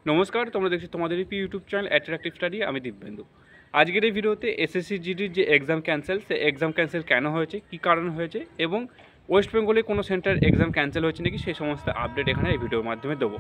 নমস্কার, তোমরা দেখছো তোমাদের ইউটিউব চ্যানেল অ্যাট্রাকটিভ স্টাডি। আমি দিব্যেন্দু। আজকের এই ভিডিওতে এসএসসি জিডির যে এক্সাম ক্যান্সেল, সেই এক্সাম ক্যান্সেল কেন হয়েছে, কী কারণ হয়েছে এবং ওয়েস্ট বেঙ্গলে কোনো সেন্টার এক্সাম ক্যান্সেল হয়েছে নাকি সেই সমস্ত আপডেট এখানে এই ভিডিওর মাধ্যমে দেবো।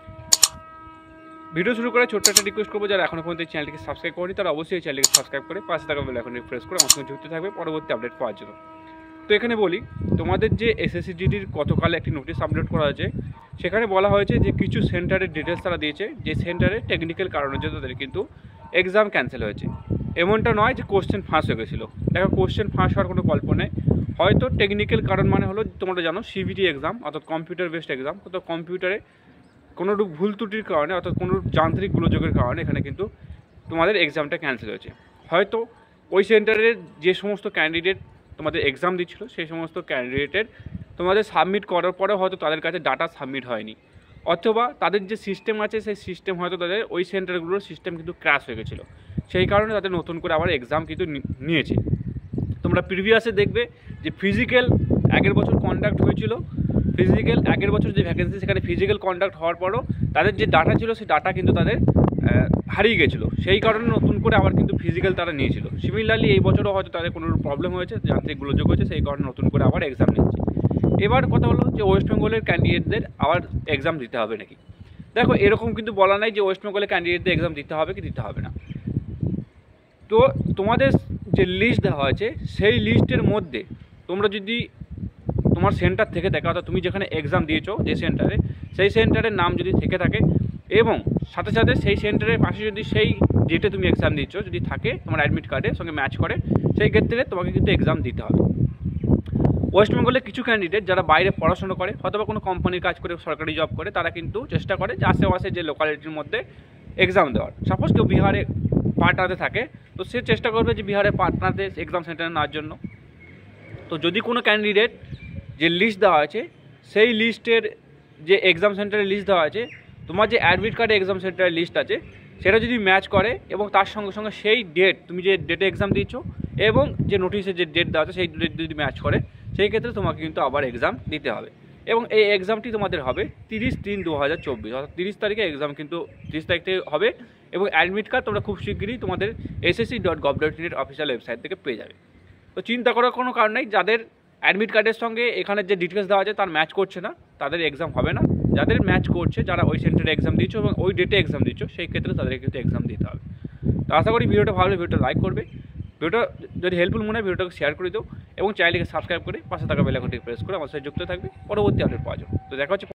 ভিডিও শুরু করে ছোট্ট একটা রিকোয়েস্ট করবো, যারা এখনও পর্যন্ত চ্যানেলটিকে সাবস্ক্রাইব করেনি তারা অবশ্যই এই চ্যানেলটিকে সাবস্ক্রাইব করে পাশে থাকা বেল আইকনটি প্রেস করে আমার সঙ্গে যুক্ত থাকবে পরবর্তী আপডেট পাওয়ার জন্য। তো এখানে বলি, তোমাদের যে এসএসসি জিডির গতকাল একটি নোটিশ আপলোড করা হয়েছে, সেখানে বলা হয়েছে যে কিছু সেন্টারের ডিটেলস তারা দিয়েছে, যে সেন্টারে টেকনিক্যাল কারণের জন্য তাদের কিন্তু এক্সাম ক্যান্সেল হয়েছে। এমনটা নয় যে কোশ্চেন ফাঁস হয়ে গেছিলো। দেখো, কোশ্চেন ফাঁস হওয়ার কোনো গল্প নেই। হয়তো টেকনিক্যাল কারণ মানে হলো, তোমরা জানো সিবিটি এক্সাম অর্থাৎ কম্পিউটার বেসড এক্সাম, তো কম্পিউটারে কোনোরূপ ভুল ত্রুটির কারণে অর্থাৎ কোনোরূপ যান্ত্রিক গোলযোগের কারণে এখানে কিন্তু তোমাদের এক্সামটা ক্যান্সেল হয়েছে। হয়তো ওই সেন্টারের যে সমস্ত ক্যান্ডিডেট তোমাদের এক্সাম দিচ্ছিলো সেই সমস্ত ক্যান্ডিডেটের তোমাদের সাবমিট করার পরেও হয়তো তাদের কাছে ডাটা সাবমিট হয়নি, অথবা তাদের যে সিস্টেম আছে সেই সিস্টেম হয়তো তাদের ওই সেন্টারগুলোর সিস্টেম কিন্তু ক্র্যাশ হয়ে গেছিলো, সেই কারণে তাদের নতুন করে আবার এক্সাম কিন্তু নিয়েছে। তোমরা প্রিভিয়াসে দেখবে যে ফিজিক্যাল আগের বছর কন্ডাক্ট হয়েছিল, ফিজিক্যাল আগের বছর যে ভ্যাকেন্সি সেখানে ফিজিক্যাল কন্ডাক্ট হওয়ার পরও তাদের যে ডাটা ছিল সেই ডাটা কিন্তু তাদের হারিয়ে গেছিলো, সেই কারণে নতুন করে আবার কিন্তু ফিজিক্যাল তারা নিয়েছিল। সিমিলারলি এই বছরও হয়তো তাদের কোনো প্রবলেম হয়েছে, যান্ত্রিক গোলযোগ হয়েছে, সেই কারণে নতুন করে আবার এক্সাম নিচ্ছে। এবার কথা হলো যে ওয়েস্ট বেঙ্গলের ক্যান্ডিডেটদের আবার এক্সাম দিতে হবে নাকি। দেখো, এরকম কিন্তু বলা নাই যে ওয়েস্ট বেঙ্গলের ক্যান্ডিডেটদের এক্সাম দিতে হবে কি দিতে হবে না। তো তোমাদের যে লিস্ট দেওয়া হয়েছে সেই লিস্টের মধ্যে তোমরা যদি তোমার সেন্টার থেকে থাকে, অর্থাৎ তুমি যেখানে এক্সাম দিয়েছো যে সেন্টারে, সেই সেন্টারের নাম যদি থেকে থাকে এবং সাথে সাথে সেই সেন্টারের পাশে যদি সেই ডেটে তুমি এক্সাম দিচ্ছ যদি থাকে তোমার অ্যাডমিট কার্ডের সঙ্গে ম্যাচ করে, সেই ক্ষেত্রে তোমাকে কিন্তু এক্সাম দিতে হবে। ওয়েস্ট বেঙ্গলের কিছু ক্যান্ডিডেট যারা বাইরে পড়াশোনা করে অথবা কোনো কোম্পানির কাজ করে, সরকারি জব করে, তারা কিন্তু চেষ্টা করে যে আশেপাশে যে লোকালিটির মধ্যে এক্সাম দেওয়ার। সাপোজ কেউ বিহারে পাটনাতে থাকে, তো সে চেষ্টা করবে যে বিহারে পাটনাতে এক্সাম সেন্টারে নেওয়ার জন্য। তো যদি কোনো ক্যান্ডিডেট যে লিস্ট দেওয়া আছে সেই লিস্টের যে এক্সাম সেন্টারের লিস্ট দেওয়া আছে, তোমার যে অ্যাডমিট কার্ডে এক্সাম সেন্টারের লিস্ট আছে সেটা যদি ম্যাচ করে এবং তার সঙ্গে সঙ্গে সেই ডেট তুমি যে ডেটে এক্সাম দিচ্ছ এবং যে নোটিশে যে ডেট দেওয়া আছে সেই ডেট যদি ম্যাচ করে, সেই ক্ষেত্রে তোমাকে কিন্তু আবার এক্সাম দিতে হবে। এবং এই এক্সামটি তোমাদের হবে 30/3/2024, অর্থাৎ 30 তারিখে এক্সাম কিন্তু 30 তারিখ থেকে হবে। এবং অ্যাডমিট কার্ড তোমরা খুব শীঘ্রই তোমাদের ssc.gov.in অফিসিয়াল ওয়েবসাইট থেকে পেয়ে যাবে। তো চিন্তা করার কোনো কারণ নেই, যাদের অ্যাডমিট কার্ডের সঙ্গে এখানে যে ডিটেলস দেওয়া আছে তার ম্যাচ করছে না তাদের এক্সাম হবে না। যাদের ম্যাচ করছে, যারা ওই সেন্টারে এক্সাম দিচ্ছ এবং ওই ডেটে এক্সাম দিচ্ছ, সেই ক্ষেত্রে তাদেরকে কিন্তু এক্সাম দিতে হবে। তো আশা করি ভিডিওটা ভালো, ভিডিওটা লাইক করবে, ভিডিওটা যদি হেল্পফুল মনে হয় ভিডিওটাকে শেয়ার করে দাও এবং চ্যানেলটিকে সাবস্ক্রাইব করে পাশে থাকা বেল আইকনটি প্রেস করে আমার সাথে যুক্ত থাকবে পরবর্তী আপডেট পাওয়ার জন্য। তো দেখা হচ্ছে।